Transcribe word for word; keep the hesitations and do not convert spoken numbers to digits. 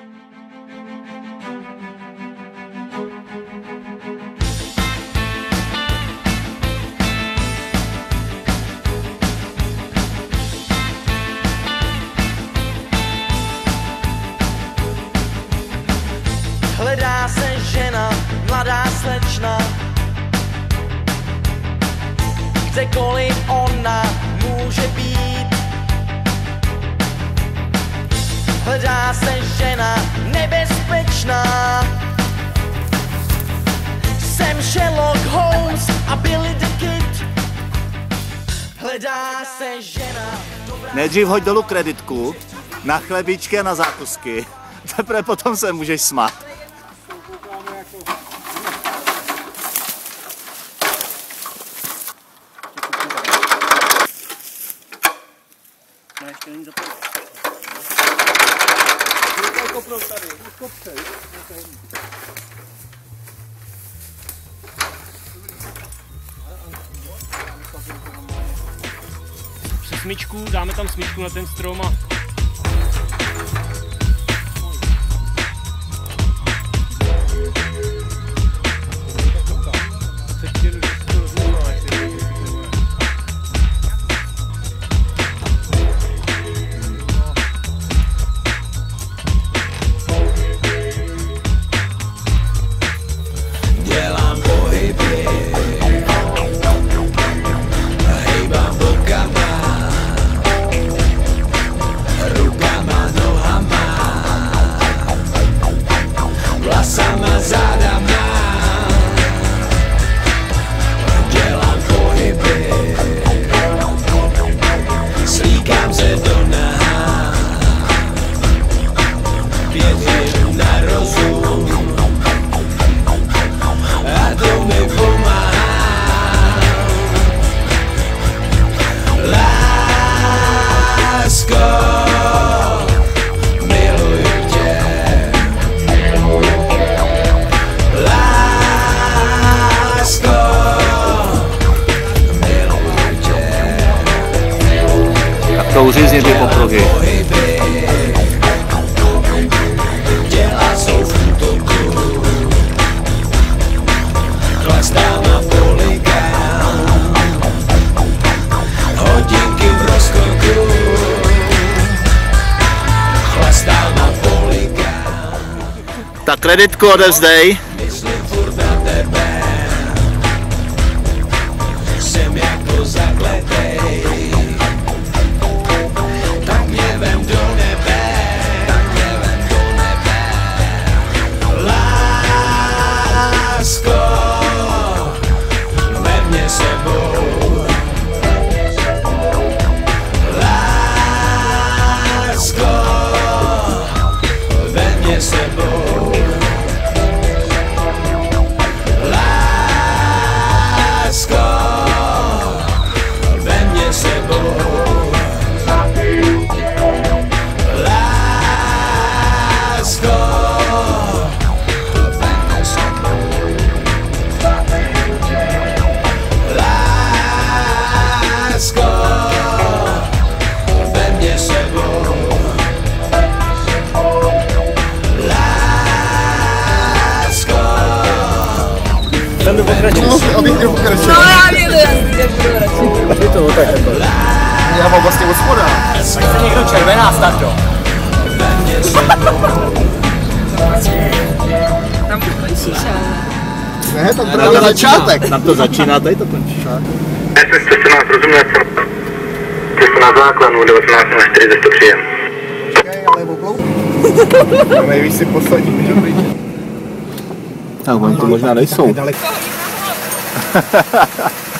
Hledá se žena, mladá slečna, kdekoliv ona může být. Hledá se žena nebezpečná, jsem Sherlock Holmes a Billy the Kid. Hledá se žena dobrá... Nejdřív hoď dolů kreditku na chlebíčky a na zákusky, teprve potom se můžeš smát. Ještě není zapomnět. Přes smyčku, dáme tam smyčku na ten strom a... Kouří z něby popruhy. Tak kreditku odevzdej. Jsem jako zakletej. Tak mě vem do nebe, tak mě vem do nebe. Lásko, vem mě sebou. Lásko, vem mě sebou. Lásko, vem mě sebou. Lásko, vem mě sebou. Lásko, vem mě sebou. Lásko, Tam jdu pokračovat. No já věděl, já budu radši. Je to tak jako. Já mám vlastně od spoda. Ať se někdo červená, starto. Tam končíš, ale... Ne, tam právě začátek. Tam to začíná, tady to končí. S S sto čtrnáct, rozumět. Cestu na základnu, devatenáct nula čtyři ze sto příjem. Ale oblou. Nejvíc si poslední, může být. Tak oni to možná nejsou.